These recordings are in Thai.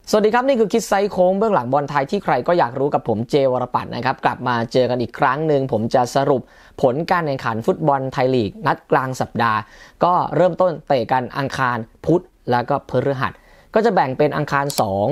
สวัสดีครับนี่คือคิดไซส์โค้งเบื้องหลังบอลไทยที่ใครก็อยากรู้กับผมเจวรปัตน์นะครับกลับมาเจอกันอีกครั้งหนึ่งผมจะสรุปผลการแข่งขันฟุตบอลไทยลีกนัดกลางสัปดาห์ก็เริ่มต้นเตะกันอังคารพุธแล้วก็พฤหัสก็จะแบ่งเป็นอังคาร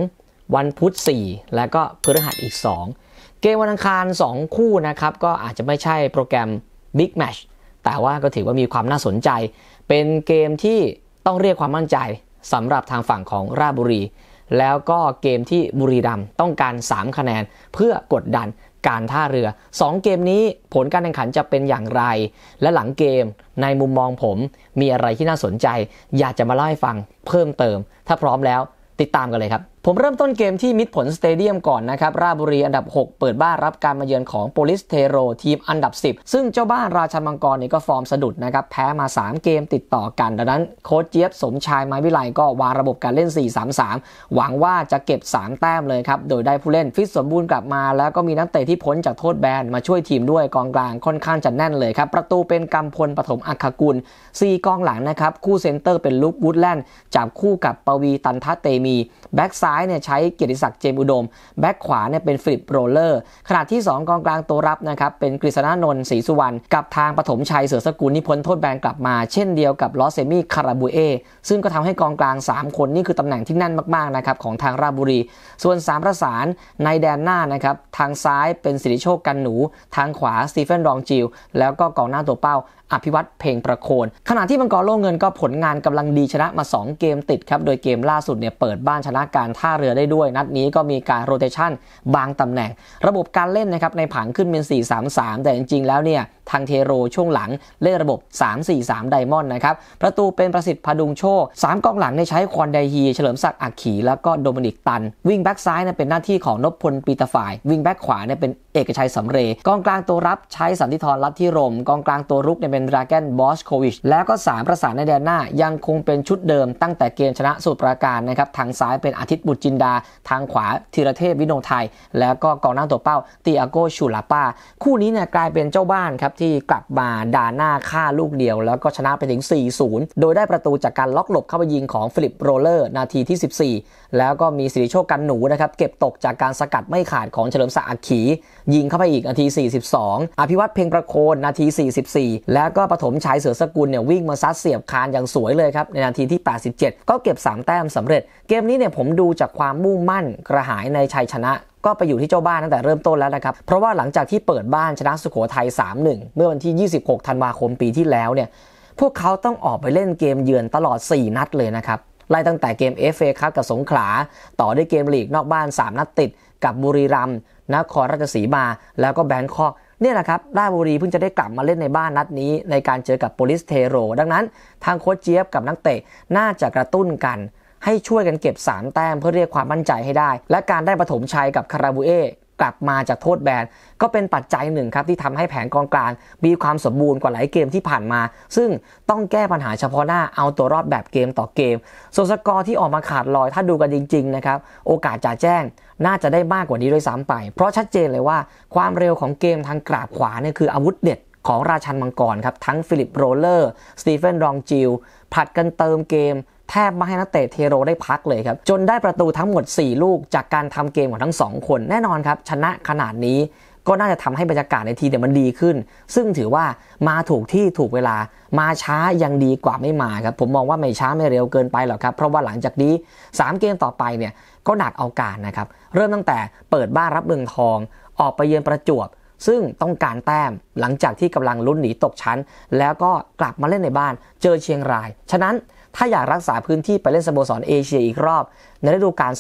2วันพุธ4แล้วก็พฤหัสอีก2เกมวันอังคาร2คู่นะครับก็อาจจะไม่ใช่โปรแกรมบิ๊กแมตช์แต่ว่าก็ถือว่ามีความน่าสนใจเป็นเกมที่ต้องเรียกความมั่นใจสำหรับทางฝั่งของราชบุรีแล้วก็เกมที่บุรีรัมย์ต้องการ3คะแนนเพื่อกดดันการท่าเรือ2เกมนี้ผลการแข่งขันจะเป็นอย่างไรและหลังเกมในมุมมองผมมีอะไรที่น่าสนใจอยากจะมาเล่าให้ฟังเพิ่มเติมถ้าพร้อมแล้วติดตามกันเลยครับผมเริ่มต้นเกมที่มิตรผลสเตเดียมก่อนนะครับราชบุรีอันดับ6เปิดบ้านรับการมาเยือนของโปลิสเทโรทีมอันดับ10ซึ่งเจ้าบ้านราชันมังกรนี่ก็ฟอร์มสะดุดนะครับแพ้มา3เกมติดต่อกันดังนั้นโค้ชเจี๊ยบสมชายไม้วิไลก็วางระบบการเล่น 4-3-3 หวังว่าจะเก็บ3แต้มเลยครับโดยได้ผู้เล่นฟิตสมบูรณ์กลับมาแล้วก็มีนักเตะที่พ้นจากโทษแบนมาช่วยทีมด้วยกองกลางค่อนข้างจะแน่นเลยครับประตูเป็นกำพลปฐมอัครกุล4กองหลังนะครับคู่เซนเตอร์เป็นลุควูดแลนด์จับคู่กับปวีตันทะเตมีแบ็กซ้ายเนี่ยใช้เกียรติศักดิ์เจมอุดมแบ็กขวาเนี่ยเป็นฟิลิปโรเลอร์ขณะที่2กองกลางตัวรับนะครับเป็นกฤษณนนท์ศรีสุวรรณกับทางปฐมชัยเสือสกุลที่พ้นโทษแบนกลับมาเช่นเดียวกับลอสเซมี่คาราบูเอซึ่งก็ทำให้กองกลาง3คนนี่คือตำแหน่งที่แน่นมากๆนะครับของทางราชบุรีส่วน3ประสานในแดนหน้านะครับทางซ้ายเป็นสิริโชคกันหนูทางขวาสตีเฟนรองจิลแล้วก็กองหน้าตัวเป้าอภิวัตรเพ่งประโคนขณะที่มังกรโล่เงินก็ผลงานกำลังดีชนะมา2เกมติดครับโดยเกมล่าสุดเนี่ยเปิดบ้านชนะการท่าเรือได้ด้วยนัดนี้ก็มีการโรเตชั่นบางตำแหน่งระบบการเล่นนะครับในผังขึ้นเป็น 4-3-3 แต่จริงๆแล้วเนี่ยทางเทโรช่วงหลังเล่นระบบ 3-4-3 ไดมอนด์นะครับประตูเป็นประสิทธิ์พดุงโชค3กองหลังใช้ควอนไดฮีเฉลิมศักดิ์อักขีแล้วก็โดมินิกตันวิ่งแบ็กซ้ายเนี่ยเป็นหน้าที่ของนพพลปีตะฝ่ายวิ่งแบ็กขวาเนี่ยเป็นเอกชัยสำเรย์กองกลางตัวรับใช้สันติธรลัทธิรมกองกลางตัวรุกเนี่ยเป็นดราแกนบอสโควิชแล้วก็3ประสานในแดนหน้ายังคงเป็นชุดเดิมตั้งแต่เกมชนะสมุทรปราการนะครับทางซ้ายเป็นอาทิตย์บุตรจินดาทางขวาธีรเทพวิโนไทยแล้วก็กองหน้าตัวเป้าติอาโกชูลาป้าคู่นี้เนี่ยกลายเป็นเจ้าบ้านครับที่กลับมาด่าหน้าฆ่าลูกเดียวแล้วก็ชนะไปถึง 4-0 โดยได้ประตูจากการล็อกหลบเข้าไปยิงของฟิลิปโรเลอร์นาทีที่14แล้วก็มีสิริโชคกันหนูนะครับเก็บตกจากการสกัดไม่ขาดของเฉลิมศักดิ์อักขียิงเข้าไปอีกนาที42อภิวัตรเพ็งประโคนนาที44แล้วก็ปฐมชัยเสือสกุลเนี่ยวิ่งมาซัดเสียบคานอย่างสวยเลยครับในนาทีที่87ก็เก็บ3แต้มสำเร็จเกมนี้เนี่ยผมดูจากความมุ่งมั่นกระหายในชัยชนะก็ไปอยู่ที่เจ้าบ้านตั้งแต่เริ่มต้นแล้วนะครับเพราะว่าหลังจากที่เปิดบ้านชนะสุโขทัย 3-1 เมื่อวันที่26ธันวาคมปีที่แล้วเนี่ยพวกเขาต้องออกไปเล่นเกมเยือนตลอด4นัดเลยนะครับไล่ตั้งแต่เกม FA คัพกับสงขลาต่อด้วยเกมลีกนอกบ้าน3นัดติดกับบุรีรัมย์นครราชสีมาแล้วก็แบงคอกเนี่ยแหละครับราชบุรีเพิ่งจะได้กลับมาเล่นในบ้านนัดนี้ในการเจอกับโปลิสเทโรดังนั้นทางโค้ชเจี๊ยบกับนักเตะน่าจะกระตุ้นกันให้ช่วยกันเก็บ3แต้มเพื่อเรียกความมั่นใจให้ได้และการได้ปฐมชัยกับคาราบูเอกลับมาจากโทษแบนก็เป็นปัจจัยหนึ่งครับที่ทำให้แผนกองกลางมีความสมบูรณ์กว่าหลายเกมที่ผ่านมาซึ่งต้องแก้ปัญหาเฉพาะหน้าเอาตัวรอดแบบเกมต่อเกมส่วนสกอร์ที่ออกมาขาดลอยถ้าดูกันจริงๆนะครับโอกาสจะแจ้งน่าจะได้มากกว่านี้ด้วยซ้ำไปเพราะชัดเจนเลยว่าความเร็วของเกมทางกราบขวาเนี่ยคืออาวุธเด็ดของราชันมังกรครับทั้งฟิลิปโรเลอร์สตีเฟนรองจิลผลัดกันเติมเกมแทบไม่ให้นักเตะเทโรได้พักเลยครับจนได้ประตูทั้งหมด4ลูกจากการทำเกมของทั้ง2คนแน่นอนครับชนะขนาดนี้ก็น่าจะทำให้บรรยากาศในทีมเนี่ยมันดีขึ้นซึ่งถือว่ามาถูกที่ถูกเวลามาช้ายังดีกว่าไม่มาครับผมมองว่าไม่ช้าไม่เร็วเกินไปหรอกครับเพราะว่าหลังจากนี้3เกมต่อไปเนี่ยก็หนักเอาการนะครับเริ่มตั้งแต่เปิดบ้านรับเมืองทองออกไปเยือนประจวบซึ่งต้องการแต้มหลังจากที่กำลังลุ้นหนีตกชั้นแล้วก็กลับมาเล่นในบ้านเจอเชียงรายฉะนั้นถ้าอยากรักษาพื้นที่ไปเล่นสโมสรเอเชียอีกรอบในฤดูกาล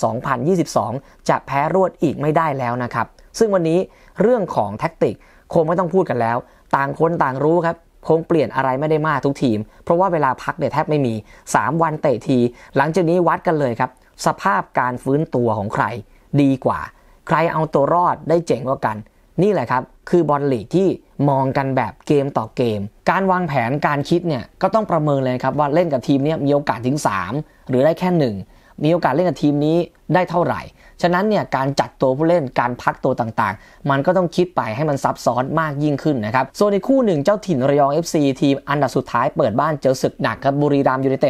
2022 จะแพ้รวดอีกไม่ได้แล้วนะครับซึ่งวันนี้เรื่องของแท็กติกคงไม่ต้องพูดกันแล้วต่างคนต่างรู้ครับคงเปลี่ยนอะไรไม่ได้มากทุกทีมเพราะว่าเวลาพักเนี่ยแทบไม่มี3วันเตะทีหลังจากนี้วัดกันเลยครับสภาพการฟื้นตัวของใครดีกว่าใครเอาตัวรอดได้เจ๋งกว่ากันนี่แหละครับคือบอลลีกที่มองกันแบบเกมต่อเกมการวางแผนการคิดเนี่ยก็ต้องประเมินเลยครับว่าเล่นกับทีมนี้มีโอกาสถึง3หรือได้แค่1มีโอกาสเล่นกับทีมนี้ได้เท่าไหร่ฉะนั้นเนี่ยการจัดตัวผู้เล่นการพักตัวต่างๆมันก็ต้องคิดไปให้มันซับซ้อนมากยิ่งขึ้นนะครับส่วนในคู่หนึ่งเจ้าถิ่นระยอง FC ทีมอันดับสุดท้ายเปิดบ้านเจอศึกหนักครับบุรีรัมย์ยูไนเต็ด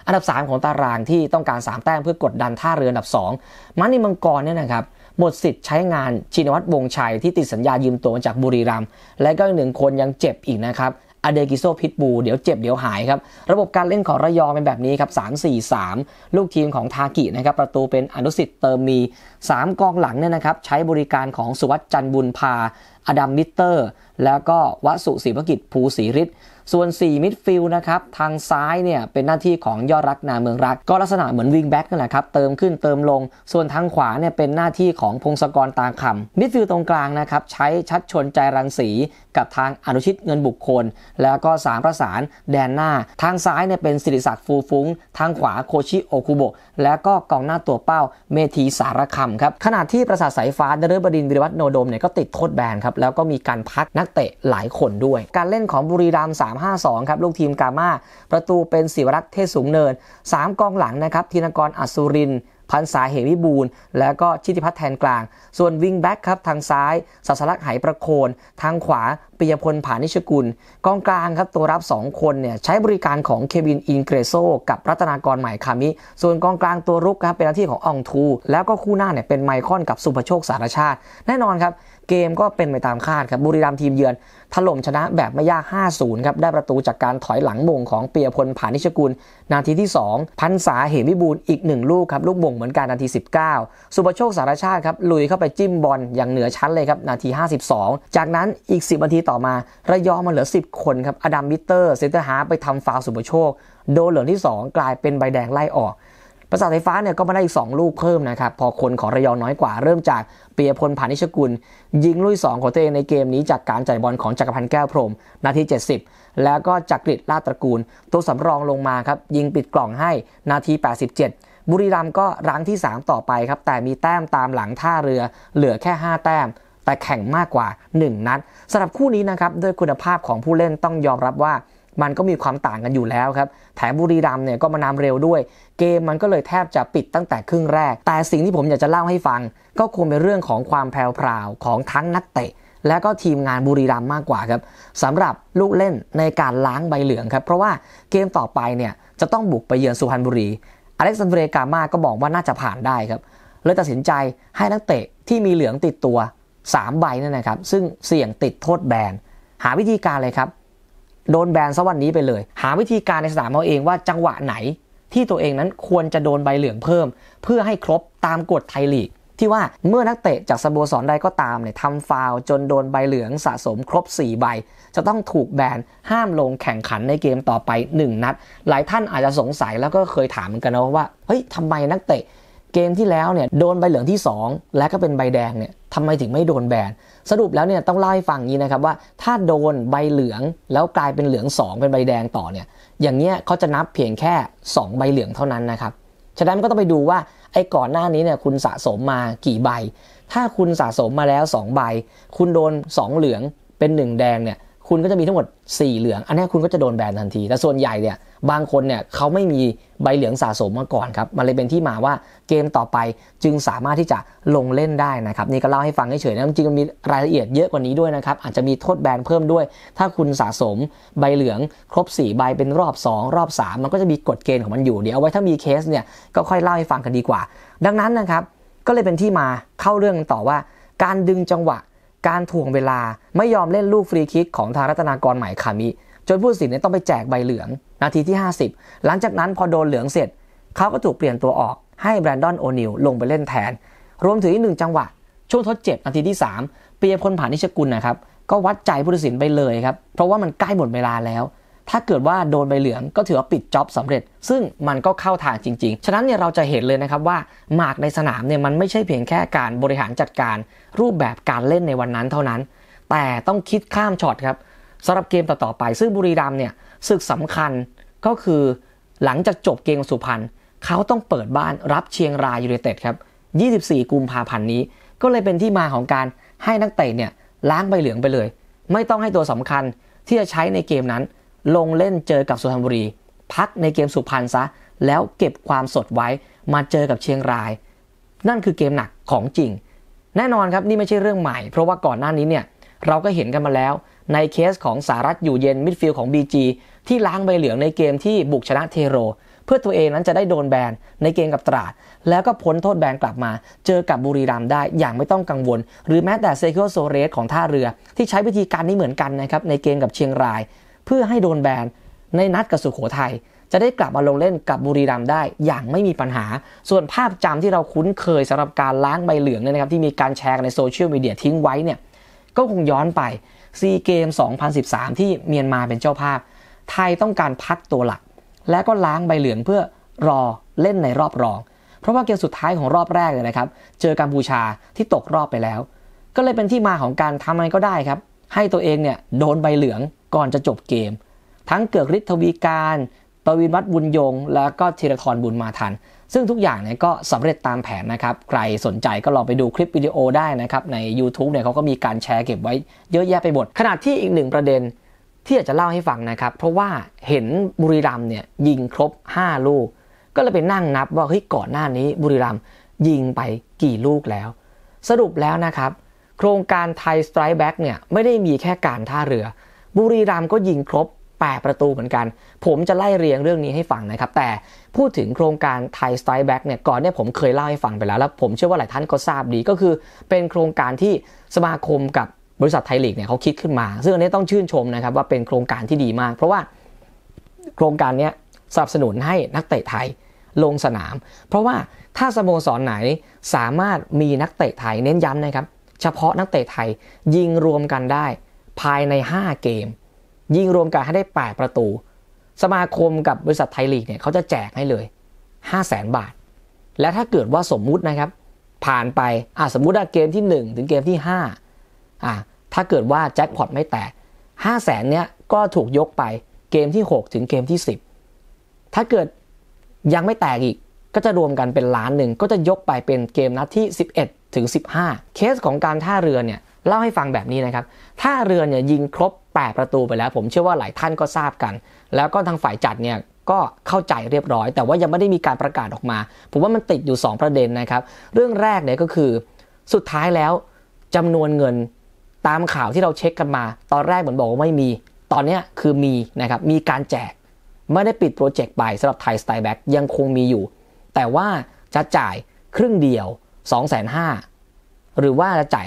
อันดับ3ของตารางที่ต้องการ3แต้มเพื่อกดดันท่าเรืออันดับ2ม้านินมังกรเนี่ยนะครับหมดสิทธิ์ใช้งานชินวัตรวงศ์ชัยที่ติดสัญญายืมตัวจากบุรีรัมย์และก็อีก1คนยังเจ็บอีกนะครับอเดกิโซพิทบูเดี๋ยวเจ็บเดี๋ยวหายครับระบบการเล่นของระยองเป็นแบบนี้ครับ 3-4-3 ลูกทีมของทากินะครับประตูเป็นอนุสิทธิ์เติมมี3กองหลังเนี่ยนะครับใช้บริการของสุวัสดิ์จันทร์บุญพาอดัมมิเตอร์แล้วก็วสุศิวกิจภูศรีฤทธิ์ส่วน4มิดฟิลด์นะครับทางซ้ายเนี่ยเป็นหน้าที่ของยอดรักนาเมืองรักก็ลักษณะเหมือนวิงแบ็กนั่นแหละครับเติมขึ้นเติมลงส่วนทางขวาเนี่ยเป็นหน้าที่ของพงศกรตาคำมิดฟิลด์ตรงกลางนะครับใช้ชัดชนใจรังสีกับทางอนุชิตเงินบุคคลแล้วก็3ประสานแดนหน้าทางซ้ายเนี่ยเป็นศิริศักดิ์ฟูฟุ้งทางขวาโคชิโอคุโบะแล้วก็กองหน้าตัวเป้าเมธีสารคำครับขณะที่ประสาทสายฟ้าดฤบดินทร์วิรวัฒโนดมเนี่ยก็ติดโทษแบนครับแล้วก็มีการพักนักเตะหลายคนด้วยการเล่นของบุรีรัมย์ 3-5-2 ครับลูกทีมกาม่าประตูเป็นศิวรักษ์เทศสูงเนิน3กองหลังนะครับธินกรอัศรินทร์พันษาเหมวิบูลย์แล้วก็ชิติพัฒน์แทนกลางส่วนวิงแบ็กครับทางซ้ายศาสลักษ์ไหประโคนทางขวาปิยพลผานิชกุลกองกลางครับตัวรับ2คนเนี่ยใช้บริการของเควินอินเกรโซกับรัตนากรใหม่คามิส่วนกองกลางตัวรุกครับเป็นหน้าที่ของอองทูแล้วก็คู่หน้าเนี่ยเป็นไมคอนกับสุภโชคสารชาติแน่นอนครับเกมก็เป็นไปตามคาดครับบุรีรัมย์ทีมเยือนถล่มชนะแบบไม่ยาก 5-0 ครับได้ประตูจากการถอยหลังมงของปิยพลผานิชกุลนาทีที่2พันษาเหมวิบูลย์อีก1ลูกครับลูกมงเหมือนกันนาที19สุภโชคสารชาติครับลุยเข้าไปจิ้มบอลอย่างเหนือชั้นเลยครับนาที52จากนั้นอีก10นาทีต่อมาระยองมาเหลือ10คนครับอดัมมิเตอร์เซนเตอร์ฮาล์ฟไปทำฟาวล์สุภโชคโดนเหลืองที่2กลายเป็นใบแดงไล่ออกประสาทไฟฟ้าเนี่ยก็มาได้อีก2ลูกเพิ่มนะครับพอคนของระยองน้อยกว่าเริ่มจากปิยพลผานิชกุลยิงลูกที่2ของตัวเองในเกมนี้จากการจ่ายบอลของจักรพันธ์แก้วพรหมนาที70แล้วก็จักริดลาดตระกูลตัวสำรองลงมาครับยิงปิดกล่องให้นาที87บุรีรัมย์ก็รั้งที่3ต่อไปครับแต่มีแต้มตามหลังท่าเรือเหลือแค่5แต้มแต่แข่งมากกว่า1นัดสำหรับคู่นี้นะครับด้วยคุณภาพของผู้เล่นต้องยอมรับว่ามันก็มีความต่างกันอยู่แล้วครับแถมบุรีรัมย์เนี่ยก็มานำเร็วด้วยเกมมันก็เลยแทบจะปิดตั้งแต่ครึ่งแรกแต่สิ่งที่ผมอยากจะเล่าให้ฟังก็คงเป็นเรื่องของความแพรวๆของทั้งนักเตะและก็ทีมงานบุรีรัมย์มากกว่าครับสำหรับลูกเล่นในการล้างใบเหลืองครับเพราะว่าเกมต่อไปเนี่ยจะต้องบุกไปเยือนสุพรรณบุรีอเล็กซานเดรกาม่าก็บอกว่าน่าจะผ่านได้ครับเลยตัดสินใจให้นักเตะที่มีเหลืองติดตัว3ใบนั่นนะครับซึ่งเสี่ยงติดโทษแบนหาวิธีการเลยครับโดนแบนซะวันนี้ไปเลยหาวิธีการในสนามเอาเองว่าจังหวะไหนที่ตัวเองนั้นควรจะโดนใบเหลืองเพิ่มเพื่อให้ครบตามกฎไทยลีกที่ว่าเมื่อนักเตะจากสโมสรใดก็ตามเนี่ยทำฟาวล์จนโดนใบเหลืองสะสมครบ4ใบจะต้องถูกแบนห้ามลงแข่งขันในเกมต่อไป1นัดหลายท่านอาจจะสงสัยแล้วก็เคยถามเหมือนกันนะว่าเฮ้ยทำไมนักเตะเกมที่แล้วเนี่ยโดนใบเหลืองที่2และก็เป็นใบแดงเนี่ยทำไมถึงไม่โดนแบนสรุปแล้วเนี่ยต้องเล่าให้ฟังนี้นะครับว่าถ้าโดนใบเหลืองแล้วกลายเป็นเหลือง2เป็นใบแดงต่อเนี่ยอย่างเงี้ยเขาจะนับเพียงแค่2ใบเหลืองเท่านั้นนะครับฉะนั้นก็ต้องไปดูว่าไอ้ก่อนหน้านี้เนี่ยคุณสะสมมากี่ใบถ้าคุณสะสมมาแล้ว2ใบคุณโดน2เหลืองเป็น1แดงเนี่ยคุณก็จะมีทั้งหมด4เหลืองอันนี้คุณก็จะโดนแบนทันทีแต่ส่วนใหญ่เนี่ยบางคนเนี่ยเขาไม่มีใบเหลืองสะสมมาก่อนครับมันเลยเป็นที่มาว่าเกมต่อไปจึงสามารถที่จะลงเล่นได้นะครับนี่ก็เล่าให้ฟังเฉยๆนะจริงๆมันมีรายละเอียดเยอะกว่านี้ด้วยนะครับอาจจะมีโทษแบนเพิ่มด้วยถ้าคุณสะสมใบเหลืองครบ4ใบเป็นรอบ2รอบ3มันก็จะมีกฎเกณฑ์ของมันอยู่เดี๋ยวเอาไว้ถ้ามีเคสเนี่ยก็ค่อยเล่าให้ฟังกันดีกว่าดังนั้นนะครับก็เลยเป็นที่มาเข้าเรื่องต่อว่าการดึงจังหวะการถ่วงเวลาไม่ยอมเล่นลูกฟรีคิกของทางรัตนากรใหม่คามิจนผู้ตัดสินเนี่ยต้องไปแจกใบเหลืองนาทีที่50หลังจากนั้นพอโดนเหลืองเสร็จเขาก็ถูกเปลี่ยนตัวออกให้แบรนดอนโอนิลลงไปเล่นแทนรวมถึงอีก1จังหวะช่วงทดเจ็บนาทีที่3ปิยพลผานิชกุลนะครับก็วัดใจผู้ตัดสินไปเลยครับเพราะว่ามันใกล้หมดเวลาแล้วถ้าเกิดว่าโดนใบเหลืองก็ถือว่าปิดจ็อบสำเร็จซึ่งมันก็เข้าทางจริงๆฉะนั้นเนี่ยเราจะเห็นเลยนะครับว่าหมากในสนามเนี่ยมันไม่ใช่เพียงแค่การบริหารจัดการรูปแบบการเล่นในวันนั้นเท่านั้นแต่ต้องคิดข้ามช็อตครับสำหรับเกมต่อๆไปซึ่งบุรีรัมย์เนี่ยศึกสำคัญก็คือหลังจากจบเกมสุพรรณเขาต้องเปิดบ้านรับเชียงรายยูไนเต็ดครับ24กุมภาพันธ์นี้ก็เลยเป็นที่มาของการให้นักเตะเนี่ยล้างใบเหลืองไปเลยไม่ต้องให้ตัวสำคัญที่จะใช้ในเกมนั้นลงเล่นเจอกับสุพรรณบุรีพักในเกมสุพรรณซะแล้วเก็บความสดไว้มาเจอกับเชียงรายนั่นคือเกมหนักของจริงแน่นอนครับนี่ไม่ใช่เรื่องใหม่เพราะว่าก่อนหน้านี้เนี่ยเราก็เห็นกันมาแล้วในเคสของสหรัฐอยู่เย็นมิดฟิลด์ของ BG ที่ล้างใบเหลืองในเกมที่บุกชนะเทโรพื่อตัวเองนั้นจะได้โดนแบนในเกมกับตราดแล้วก็พ้นโทษแบนกลับมาเจอกับบุรีรัมย์ได้อย่างไม่ต้องกังวลหรือแม้แต่เซคิโอโซเรสของท่าเรือที่ใช้วิธีการนี้เหมือนกันนะครับในเกมกับเชียงรายเพื่อให้โดนแบนในนัดกับสุโขทัยจะได้กลับมาลงเล่นกับบุรีรัมย์ได้อย่างไม่มีปัญหาส่วนภาพจำที่เราคุ้นเคยสำหรับการล้างใบเหลืองเนี่ยนะครับที่มีการแชร์กันในโซเชียลมีเดียทิ้งไว้เนี่ยก็คงย้อนไปซีเกม 2013 ที่เมียนมาเป็นเจ้าภาพไทยต้องการพักตัวหลักและก็ล้างใบเหลืองเพื่อรอเล่นในรอบรองเพราะว่าเกมสุดท้ายของรอบแรกเลยนะครับเจอกัมพูชาที่ตกรอบไปแล้วก็เลยเป็นที่มาของการทำอะไรก็ได้ครับให้ตัวเองเนี่ยโดนใบเหลืองก่อนจะจบเกมทั้งเกือกฤทธิ์ทวีการปวินวัฒน์บุญยงแล้วก็ธีรทรบุญมาทันซึ่งทุกอย่างเนี่ยก็สำเร็จตามแผนนะครับใครสนใจก็ลองไปดูคลิปวิดีโอได้นะครับใน YouTube เนี่ยเขาก็มีการแชร์เก็บไว้เยอะแยะไปหมดขณะที่อีกหนึ่งประเด็นที่อยากจะเล่าให้ฟังนะครับเพราะว่าเห็นบุรีรัมย์เนี่ยยิงครบ5ลูกก็เลยไปนั่งนับว่าเฮ้ยก่อนหน้านี้บุรีรัมย์ยิงไปกี่ลูกแล้วสรุปแล้วนะครับโครงการไทยสไตรค์แบ็กเนี่ยไม่ได้มีแค่การท่าเรือบุรีรัมย์ก็ยิงครบ8ประตูเหมือนกันผมจะไล่เรียงเรื่องนี้ให้ฟังนะครับแต่พูดถึงโครงการไทยสไตรค์แบ็กเนี่ยก่อนเนี่ยผมเคยเล่าให้ฟังไปแล้วผมเชื่อว่าหลายท่านก็ทราบดีก็คือเป็นโครงการที่สมาคมกับบริษัทไทยลีกเนี่ยเขาคิดขึ้นมาซึ่งอันนี้ต้องชื่นชมนะครับว่าเป็นโครงการที่ดีมากเพราะว่าโครงการนี้สนับสนุนให้นักเตะไทยลงสนามเพราะว่าถ้าสโมสรไหนสามารถมีนักเตะไทยเน้นย้ำนะครับเฉพาะนักเตะไทยยิงรวมกันได้ภายใน5เกมยิงรวมกันให้ได้8ประตูสมาคมกับบริษัทไทยลีกเนี่ยเขาจะแจกให้เลย 500,000 บาทและถ้าเกิดว่าสมมุตินะครับผ่านไปสมมุติว่าเกมที่1ถึงเกมที่5ถ้าเกิดว่าแจ็คพอตไม่แตก 500,000 เนี้ยก็ถูกยกไปเกมที่6ถึงเกมที่10ถ้าเกิดยังไม่แตกอีกก็จะรวมกันเป็นล้านหนึ่งก็จะยกไปเป็นเกมนัดที่11ถึง15เคสของการท่าเรือเนี่ยเล่าให้ฟังแบบนี้นะครับท่าเรือเนี่ยยิงครบ8ประตูไปแล้วผมเชื่อว่าหลายท่านก็ทราบกันแล้วก็ทางฝ่ายจัดเนี่ยก็เข้าใจเรียบร้อยแต่ว่ายังไม่ได้มีการประกาศออกมาผมว่ามันติดอยู่2ประเด็นนะครับเรื่องแรกเนี่ยก็คือสุดท้ายแล้วจำนวนเงินตามข่าวที่เราเช็คกันมาตอนแรกเหมือนบอกว่าไม่มีตอนนี้คือมีนะครับมีการแจกไม่ได้ปิดโปรเจกต์ไปสำหรับไทยสไตล์แบ็กยังคงมีอยู่แต่ว่าจะจ่ายครึ่งเดียว 250,000 หรือว่าจะจ่าย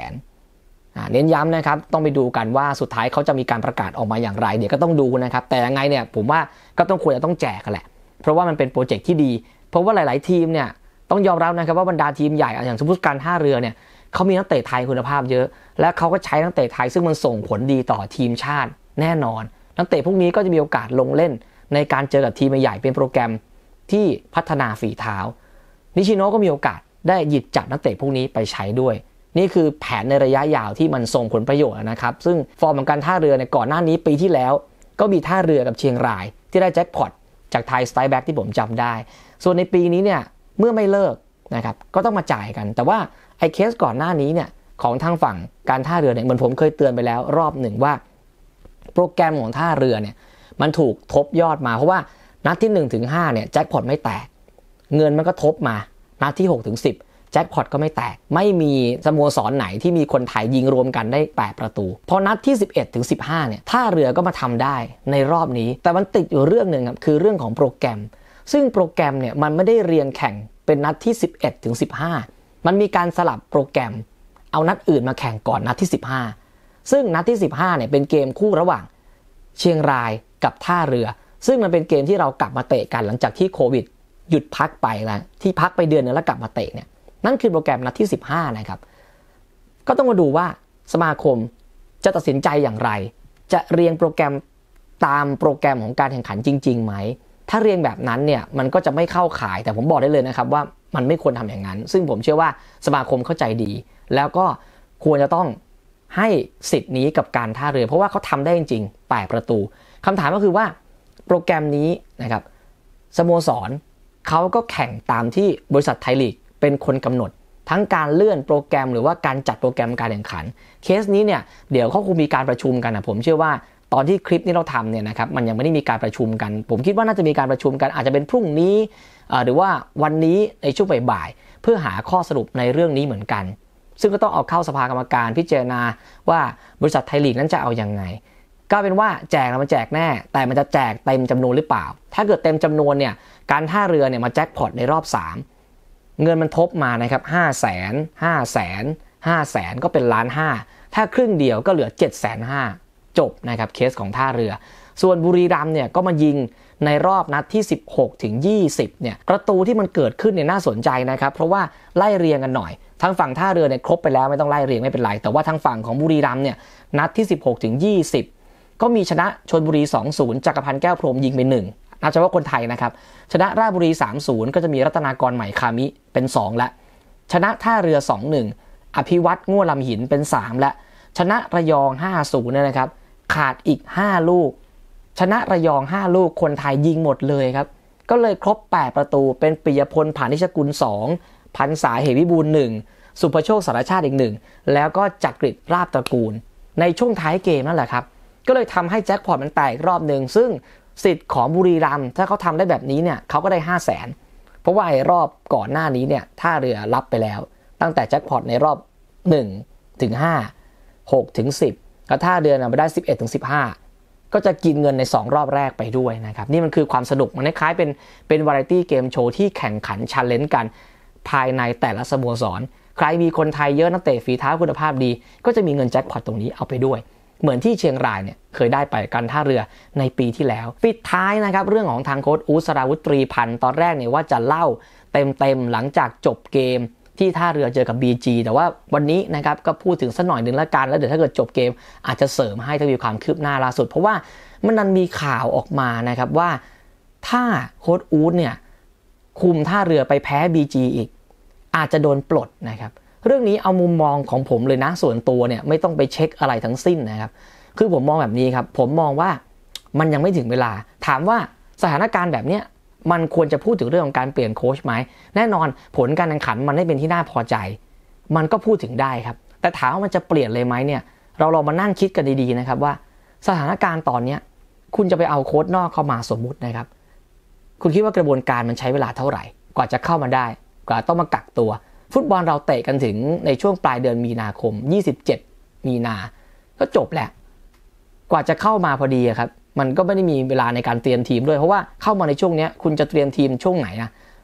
500,000เน้นย้ำนะครับต้องไปดูกันว่าสุดท้ายเขาจะมีการประกาศออกมาอย่างไรเดี๋ยวก็ต้องดูนะครับแต่ยังไงเนี่ยผมว่าก็ต้องควรจะต้องแจกกันแหละเพราะว่ามันเป็นโปรเจกต์ที่ดีเพราะว่าหลายๆทีมเนี่ยต้องยอมรับนะครับว่าบรรดาทีมใหญ่อย่างสมมุติการท่าเรือเนี่ยเขามีนักเตะไทยคุณภาพเยอะและเขาก็ใช้นักเตะไทยซึ่งมันส่งผลดีต่อทีมชาติแน่นอนนักเตะพวกนี้ก็จะมีโอกาสลงเล่นในการเจอกับทีมใหญ่เป็นโปรแกรมที่พัฒนาฝีเท้านิชิโนะก็มีโอกาสได้หยิบจับนักเตะพวกนี้ไปใช้ด้วยนี่คือแผนในระยะยาวที่มันส่งผลประโยชน์นะครับซึ่งฟอร์มของการท่าเรือในก่อนหน้านี้ปีที่แล้วก็มีท่าเรือกับเชียงรายที่ได้แจ็คพอตจากไทยสไตล์แบ็กที่ผมจำได้ส่วนในปีนี้เนี่ยเมื่อไม่เลิกนะครับก็ต้องมาจ่ายกันแต่ว่าไอ้เคสก่อนหน้านี้เนี่ยของทางฝั่งการท่าเรือเนี่ยเหมือนผมเคยเตือนไปแล้วรอบหนึ่งว่าโปรแกรมของท่าเรือเนี่ยมันถูกทบยอดมาเพราะว่านัดที่1ถึง5เนี่ยแจ็คพอตไม่แตกเงินมันก็ทบมานัดที่6ถึง10แจ็คพอตก็ไม่แตกไม่มีสโมสรไหนที่มีคนไทยยิงรวมกันได้8ประตูพอนัดที่11ถึง15เนี่ยท่าเรือก็มาทำได้ในรอบนี้แต่มันติดอยู่เรื่องนึงครับคือเรื่องของโปรแกรมซึ่งโปรแกรมเนี่ยมันไม่ได้เรียงแข่งเป็นนัดที่11ถึง15มันมีการสลับโปรแกรมเอานัดอื่นมาแข่งก่อนนัดที่15ซึ่งนัดที่15เนี่ยเป็นเกมคู่ระหว่างเชียงรายกับท่าเรือซึ่งมันเป็นเกมที่เรากลับมาเตะกันหลังจากที่โควิดหยุดพักไปแล้วที่พักไปเดือนนึงแล้วกลับมาเตะเนี่ยนั่นคือโปรแกรมนัดที่15นะครับก็ต้องมาดูว่าสมาคมจะตัดสินใจอย่างไรจะเรียงโปรแกรมตามโปรแกรมของการแข่งขันจริงๆไหมถ้าเรียงแบบนั้นเนี่ยมันก็จะไม่เข้าข่ายแต่ผมบอกได้เลยนะครับว่ามันไม่ควรทำอย่างนั้นซึ่งผมเชื่อว่าสมาคมเข้าใจดีแล้วก็ควรจะต้องให้สิทธิ์นี้กับการท่าเรือเพราะว่าเขาทำได้จริงๆ8ประตูคำถามก็คือว่าโปรแกรมนี้นะครับสโมสรเขาก็แข่งตามที่บริษัทไทยลีกเป็นคนกำหนดทั้งการเลื่อนโปรแกรมหรือว่าการจัดโปรแกรมการแข่งขันเคสนี้เนี่ยเดี๋ยวเขาคงมีการประชุมกันนะผมเชื่อว่าตอนที่คลิปนี้เราทำเนี่ยนะครับมันยังไม่ได้มีการประชุมกันผมคิดว่าน่าจะมีการประชุมกันอาจจะเป็นพรุ่งนี้หรือว่าวันนี้ในช่วงบ่ายๆเพื่อหาข้อสรุปในเรื่องนี้เหมือนกันซึ่งก็ต้องเอาเข้าสภากรรมการพิจารณาว่าบริษัทไทยลีกนั้นจะเอายังไงก็เป็นว่าแจกมันแจกแน่แต่มันจะแจกเต็มจำนวนหรือเปล่าถ้าเกิดเต็มจำนวนเนี่ยการท่าเรือเนี่ยมาแจ็คพอตในรอบ3เงินมันทบมานะครับ500,000 ก็เป็น1.5 ล้านถ้าครึ่งเดียวก็เหลือ750,000จบนะครับเคสของท่าเรือส่วนบุรีรัมย์เนี่ยก็มายิงในรอบนัดที่16ถึง20เนี่ยประตูที่มันเกิดขึ้นเนี่ยน่าสนใจนะครับเพราะว่าไล่เรียงกันหน่อยทางฝั่งท่าเรือเนี่ยครบไปแล้วไม่ต้องไล่เรียงไม่เป็นไรแต่ว่าทางฝั่งของบุรีรัมย์เนี่ยนัดที่16ถึง20ก็มีชนะชลบุรี 2-0 จักรพันธ์แก้วพรหมยิงไป1นับเฉพาะคนไทยนะครับชนะราชบุรี 3-0 ก็จะมีรัตนากรใหม่คามิเป็น2และชนะท่าเรือ 2-1 อภิวัตรง่วลำหินเป็น3และชนะระยอง 5-0 เนี่ยนะครับขาดอีก5ลูกชนะระยอง5ลูกคนไทยยิงหมดเลยครับก็เลยครบ8ประตูเป็นปิยพลผานิชกุล2พันษาเหวิบูลย์1สุภโชคสารชาติอีก1แล้วก็จักริดราบตระกูลในช่วงท้ายเกมนั่นแหละครับก็เลยทำให้แจ็คพอตมันแตกรอบนึงซึ่งสิทธิ์ของบุรีรัมย์ถ้าเขาทำได้แบบนี้เนี่ยเขาก็ได้500,000เพราะว่าไอ้รอบก่อนหน้านี้เนี่ยท่าเรือรับไปแล้วตั้งแต่แจ็คพอตในรอบ1ถึง5 6ถึง10แล้วท่าเรือไปได้11ถึง15ก็จะกินเงินใน2รอบแรกไปด้วยนะครับนี่มันคือความสนุกมันคล้ายๆเป็นวาไรตี้เกมโชว์ที่แข่งขันชัลเลนจ์กันภายในแต่ละสโมสรใครมีคนไทยเยอะนักเตะฝีเท้าคุณภาพดีก็จะมีเงินแจ็คพอตตรงนี้เอาไปด้วยเหมือนที่เชียงรายเนี่ยเคยได้ไปการท่าเรือในปีที่แล้วปิดท้ายนะครับเรื่องของทางโค้ชอู๊ด สราวุธ ตรีพันธ์ตอนแรกเนี่ยว่าจะเล่าเต็มหลังจากจบเกมที่ท่าเรือเจอกับ BG แต่ว่าวันนี้นะครับก็พูดถึงสักหน่อยนึงละกันแล้วเดี๋ยวถ้าเกิดจบเกมอาจจะเสริมให้ถ้ามีความคืบหน้าล่าสุดเพราะว่ามันนันมีข่าวออกมานะครับว่าถ้าโค้ชอู๊ดเนี่ยคุมท่าเรือไปแพ้ BG อีกอาจจะโดนปลดนะครับเรื่องนี้เอามุมมองของผมเลยนะส่วนตัวเนี่ยไม่ต้องไปเช็คอะไรทั้งสิ้นนะครับคือผมมองแบบนี้ครับผมมองว่ามันยังไม่ถึงเวลาถามว่าสถานการณ์แบบเนี้ยมันควรจะพูดถึงเรื่องของการเปลี่ยนโค้ชไหมแน่นอนผลการแข่งขันมันไม่เป็นที่น่าพอใจมันก็พูดถึงได้ครับแต่ถามว่ามันจะเปลี่ยนเลยไหมเนี่ยเราลองมานั่งคิดกันดีๆนะครับว่าสถานการณ์ตอนนี้คุณจะไปเอาโค้ชนอกเข้ามาสมมุตินะครับคุณคิดว่ากระบวนการมันใช้เวลาเท่าไหร่กว่าจะเข้ามาได้กว่าต้องมากักตัวฟุตบอลเราเตะกันถึงในช่วงปลายเดือนมีนาคม27มีนาก็จบแหละกว่าจะเข้ามาพอดีครับมันก็ไม่ได้มีเวลาในการเตรียมทีมด้วยเพราะว่าเข้ามาในช่วงนี้คุณจะเตรียมทีมช่วงไหน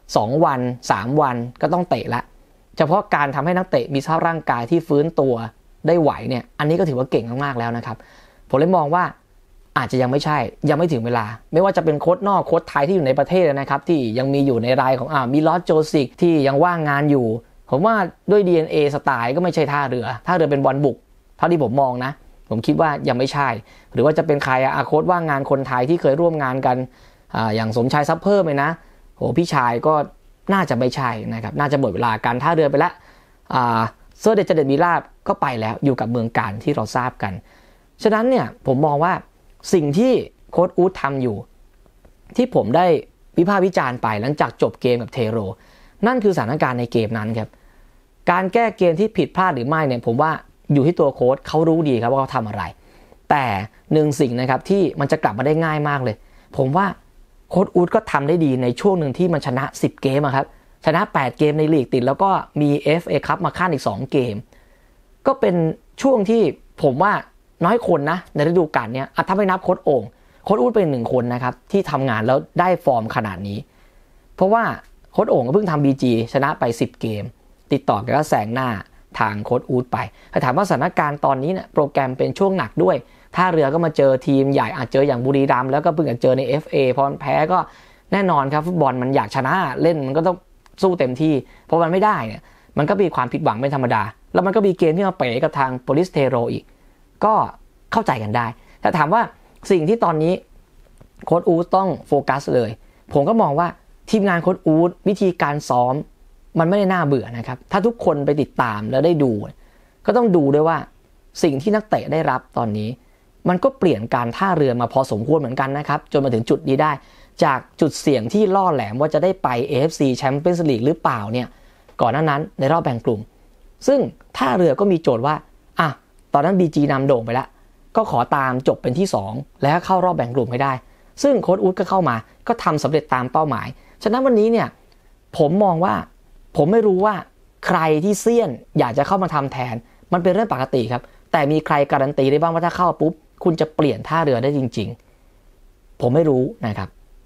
2วัน3วันก็ต้องเตะละเฉพาะการทำให้นักเตะมีสภาพร่างกายที่ฟื้นตัวได้ไหวเนี่ยอันนี้ก็ถือว่าเก่งมากๆแล้วนะครับผมเลยมองว่าอาจจะยังไม่ใช่ยังไม่ถึงเวลาไม่ว่าจะเป็นโค้ชนอกโค้ชไทยที่อยู่ในประเทศนะครับที่ยังมีอยู่ในรายของมีลอสโจซิกที่ยังว่างงานอยู่ผมว่าด้วย DNA สไตล์ก็ไม่ใช่ท่าเรือเป็นบอลบุกเท่าที่ผมมองนะผมคิดว่ายังไม่ใช่หรือว่าจะเป็นใครโค้ชว่างงานคนไทยที่เคยร่วมงานกันอย่างสมชายซับเพิ่มเลยนะพี่ชายก็น่าจะไม่ใช่นะครับน่าจะหมดเวลาการท่าเรือไปแล้วเซอร์เดชเดชมีลาบก็ไปแล้วอยู่กับเมืองการที่เราทราบกันฉะนั้นเนี่ยผมมองว่าสิ่งที่โค้ชอู๊ดทำอยู่ที่ผมได้วิพากษ์วิจารณ์ไปหลังจากจบเกมกับเทโรนั่นคือสถานการณ์ในเกมนั้นครับการแก้เกมที่ผิดพลาดหรือไม่เนี่ยผมว่าอยู่ที่ตัวโค้ชเขารู้ดีครับว่าเขาทำอะไรแต่หนึ่งสิ่งนะครับที่มันจะกลับมาได้ง่ายมากเลยผมว่าโค้ชอู๊ดก็ทำได้ดีในช่วงหนึ่งที่มันชนะ10เกมครับชนะ8เกมในลีกติดแล้วก็มี FA คัพมาขั้นอีก2เกมก็เป็นช่วงที่ผมว่าน้อยคนนะในฤดูกาลนี้ถ้าไม่นับโค้ชโอ่งโค้ชอู๊ดเป็น1คนนะครับที่ทำงานแล้วได้ฟอร์มขนาดนี้เพราะว่าโค้ชโอ่งก็เพิ่งทำ BG ชนะไป10เกมติดต่อกันก็แซงหน้าทางโค้ชอู๊ดไปแต่ถามว่าสถานการณ์ตอนนี้เนี่ยโปรแกรมเป็นช่วงหนักด้วยท่าเรือก็มาเจอทีมใหญ่อาจเจออย่างบุรีรัมย์แล้วก็เพิ่งจะเจอใน FA พอแพ้ก็แน่นอนครับฟุตบอลมันอยากชนะเล่นมันก็ต้องสู้เต็มที่เพราะมันไม่ได้เนี่ยมันก็มีความผิดหวังเป็นธรรมดาแล้วมันก็มีเกมที่มาเป๋กับทางโปลิสเทโรอีกก็เข้าใจกันได้แต่ถามว่าสิ่งที่ตอนนี้โค้ชอู๊ดต้องโฟกัสเลยผมก็มองว่าทีมงานโค้ชอู๊ดวิธีการซ้อมมันไม่ได้น่าเบื่อนะครับถ้าทุกคนไปติดตามแล้วได้ดูก็ต้องดูด้วยว่าสิ่งที่นักเตะได้รับตอนนี้มันก็เปลี่ยนการท่าเรือมาพอสมควรเหมือนกันนะครับจนมาถึงจุดนี้ได้จากจุดเสี่ยงที่ล่อแหลมว่าจะได้ไป AFC Champions League หรือเปล่าเนี่ยก่อนหน้านั้นในรอบแบ่งกลุ่มซึ่งท่าเรือก็มีโจทย์ว่าตอนนั้น BG นำโด่งไปแล้วก็ขอตามจบเป็นที่2แล้วเข้ารอบแบ่งกลุ่มให้ได้ซึ่งโค้ชอู๊ดก็เข้ามาก็ทำสำเร็จตามเป้าหมายฉะนั้นวันนี้เนี่ยผมมองว่าผมไม่รู้ว่าใครที่เซียนอยากจะเข้ามาทำแทนมันเป็นเรื่องปกติครับแต่มีใครการันตีได้บ้างว่าถ้าเข้าปุ๊บคุณจะเปลี่ยนท่าเรือได้จริงๆผมไม่รู้นะครับ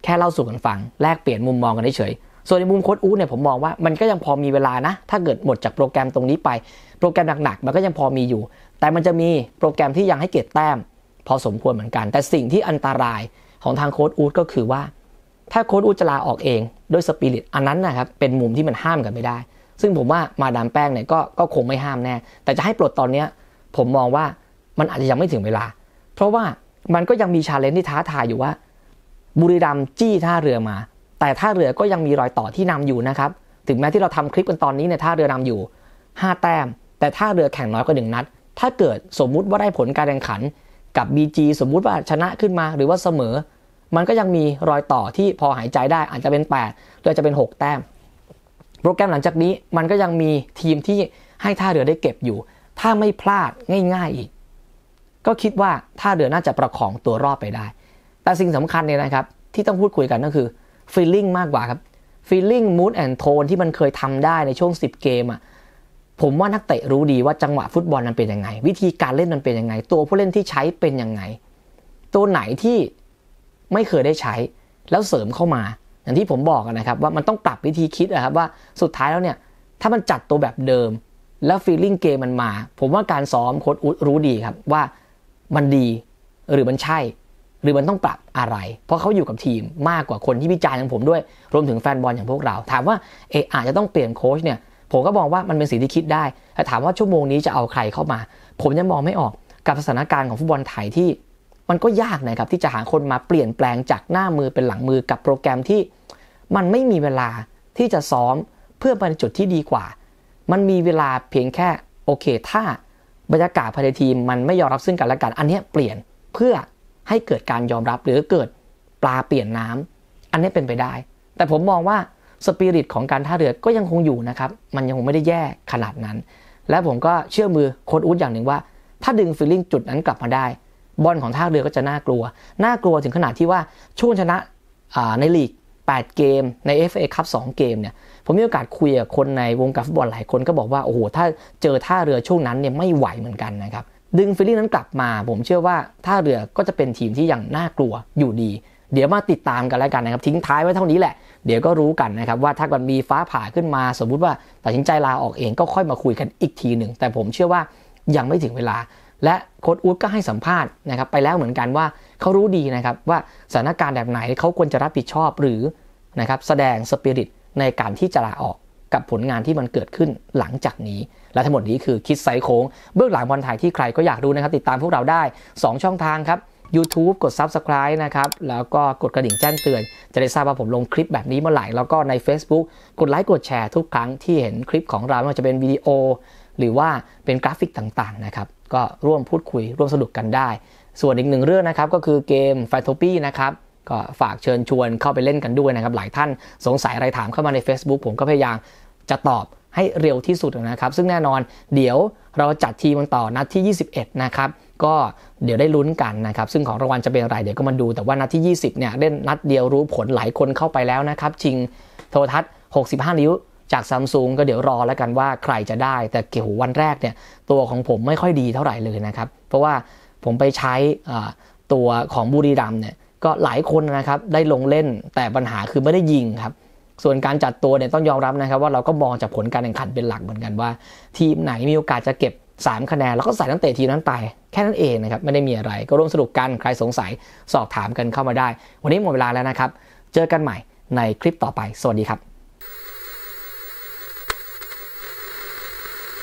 แค่เล่าสู่กันฟังแลกเปลี่ยนมุมมองกันเฉยส่วนในมุมโค้ชอู๊ดเนี่ยผมมองว่ามันก็ยังพอมีเวลานะถ้าเกิดหมดจากโปรแกรมตรงนี้ไปโปรแกรมหนักๆมันก็ยังพอมีอยู่แต่มันจะมีโปรแกรมที่ยังให้เก็บแต้มพอสมควรเหมือนกันแต่สิ่งที่อันตรายของทางโค้ชอู๊ดก็คือว่าถ้าโค้ชอู๊ดจะลาออกเองด้วยสปิริตอันนั้นนะครับเป็นมุมที่มันห้ามกันไม่ได้ซึ่งผมว่ามาดามแป้งเนี่ยก็คงไม่ห้ามแน่แต่จะให้ปลดตอนนี้ผมมองว่ามันอาจจะยังไม่ถึงเวลาเพราะว่ามันก็ยังมีชาเลนจ์ที่ท้าทายอยู่ว่าบุรีรัมย์จี้ท่าเรือมาแต่ท่าเรือก็ยังมีรอยต่อที่นำอยู่นะครับถึงแม้ที่เราทำคลิปกันตอนนี้เนี่ยท่าเรือนำอยู่5แต้มแต่ท่าเรือแข่งน้อยกว่า1นัดถ้าเกิดสมมุติว่าได้ผลการแข่งขันกับ BG สมมุติว่าชนะขึ้นมาหรือว่าเสมอมันก็ยังมีรอยต่อที่พอหายใจได้อาจจะเป็น8หรือจะเป็น6แต้มโปรแกรมหลังจากนี้มันก็ยังมีทีมที่ให้ท่าเรือได้เก็บอยู่ถ้าไม่พลาดง่ายๆอีกก็คิดว่าท่าเรือน่าจะประคองตัวรอดไปได้แต่สิ่งสำคัญเนี่ยนะครับที่ต้องพูดคุยกันก็คือ feeling มากกว่าครับ feeling mood and tone ที่มันเคยทำได้ในช่วง10เกมอ่ะผมว่านักเตะรู้ดีว่าจังหวะฟุตบอลมันเป็นยังไงวิธีการเล่นมันเป็นยังไงตัวผู้เล่นที่ใช้เป็นยังไงตัวไหนที่ไม่เคยได้ใช้แล้วเสริมเข้ามาอย่างที่ผมบอกนะครับว่ามันต้องปรับวิธีคิดนะครับว่าสุดท้ายแล้วเนี่ยถ้ามันจัดตัวแบบเดิมแล้ว feeling เกมมันมาผมว่าการซ้อมโค้ชอุ๊ดรู้ดีครับว่ามันดีหรือมันใช่หรือมันต้องปรับอะไรเพราะเขาอยู่กับทีมมากกว่าคนที่วิจารณ์อย่างผมด้วยรวมถึงแฟนบอลอย่างพวกเราถามว่าอาจจะต้องเปลี่ยนโค้ชเนี่ยผมก็มองว่ามันเป็นสิ่งที่คิดได้แต่ถามว่าชั่วโมงนี้จะเอาใครเข้ามาผมยังมองไม่ออกกับสถานการณ์ของฟุตบอลไทยที่มันก็ยากนะครับที่จะหาคนมาเปลี่ยนแปลงจากหน้ามือเป็นหลังมือกับโปรแกรมที่มันไม่มีเวลาที่จะซ้อมเพื่อไปในจุดที่ดีกว่ามันมีเวลาเพียงแค่โอเคถ้าบรรยากาศภายในทีมมันไม่ยอมรับซึ่งกันและกันอันนี้เปลี่ยนเพื่อให้เกิดการยอมรับหรือเกิดปลาเปลี่ยนน้ำอันนี้เป็นไปได้แต่ผมมองว่าสปิริตของการท่าเรือก็ยังคงอยู่นะครับมันยังคงไม่ได้แย่ขนาดนั้นและผมก็เชื่อมือโค้ชอุ๊ดอย่างหนึ่งว่าถ้าดึงฟีลลิ่งจุดนั้นกลับมาได้บอลของท่าเรือก็จะน่ากลัวถึงขนาดที่ว่าช่วงชนะในลีก8เกมใน FA Cup 2เกมเนี่ยผมมีโอกาสคุยกับคนในวงการฟุตบอลหลายคนก็บอกว่าโอ้โหถ้าเจอท่าเรือช่วงนั้นเนี่ยไม่ไหวเหมือนกันนะครับดึงฟีลลิ่งนั้นกลับมาผมเชื่อว่าท่าเรือก็จะเป็นทีมที่ยังน่ากลัวอยู่ดีเดี๋ยวมาติดตามกันแล้วกันนะครับทิ้งท้ายไว้เท่านี้แหละเดี๋ยวก็รู้กันนะครับว่าถ้ามันมีฟ้าผ่าขึ้นมาสมมุติว่าตัดสินใจลาออกเองก็ค่อยมาคุยกันอีกทีหนึ่งแต่ผมเชื่อว่ายังไม่ถึงเวลาและโค้ชอุ๊ดก็ให้สัมภาษณ์นะครับไปแล้วเหมือนกันว่าเขารู้ดีนะครับว่าสถานการณ์แบบไหนเขาควรจะรับผิดชอบหรือนะครับแสดงสปิริตในการที่จะลาออกกับผลงานที่มันเกิดขึ้นหลังจากนี้และทั้งหมดนี้คือคิดไซโค้งเบื้องหลังบอลไทยที่ใครก็อยากดูนะครับติดตามพวกเราได้2ช่องทางครับ YouTube กด Subscribe นะครับแล้วก็กดกระดิ่งแจ้งเตือนจะได้ทราบว่าผมลงคลิปแบบนี้เมื่อไหร่แล้วก็ใน Facebook กดไลค์กดแชร์ทุกครั้งที่เห็นคลิปของเราไม่ว่าจะเป็นวิดีโอหรือว่าเป็นกราฟิกต่างๆนะครับก็ร่วมพูดคุยร่วมสนุกกันได้ส่วนอีกหนึ่งเรื่องนะครับก็คือเกม Fightopia นะครับก็ฝากเชิญชวนเข้าไปเล่นกันด้วยนะครับหลายท่านสงสัยอะไรถามเข้ามาใน Facebook ผมก็พยายามจะตอบให้เร็วที่สุดนะครับซึ่งแน่นอนเดี๋ยวเราจัดทีมกันต่อนัดที่21นะครับก็เดี๋ยวได้ลุ้นกันนะครับซึ่งของรางวัลจะเป็นอะไรเดี๋ยวก็มาดูแต่ว่านัดที่20เนี่ยเล่นนัดเดียวรู้ผลหลายคนเข้าไปแล้วนะครับชิงโทรทัศน์65นิ้วจากซัมซุงก็เดี๋ยวรอแล้วกันว่าใครจะได้แต่เกี่ยววันแรกเนี่ยตัวของผมไม่ค่อยดีเท่าไหร่เลยนะครับเพราะว่าผมไปใช้ตัวของบุรีรัมย์เนี่ยก็หลายคนนะครับได้ลงเล่นแต่ปัญหาคือไม่ได้ยิงครับส่วนการจัดตัวเนี่ยต้องยอมรับนะครับว่าเราก็มองจากผลการแข่งขันเป็นหลักเหมือนกันว่าทีมไหนมีโอกาสจะเก็บ3คะแนนแล้วก็ใส่นักเตะทีมนั้นไปแค่นั้นเองนะครับไม่ได้มีอะไรก็ร่วมสนุกกันใครสงสัยสอบถามกันเข้ามาได้วันนี้หมดเวลาแล้วนะครับเจอกันใหม่ในคลิปต่อไปสวัสดีครับ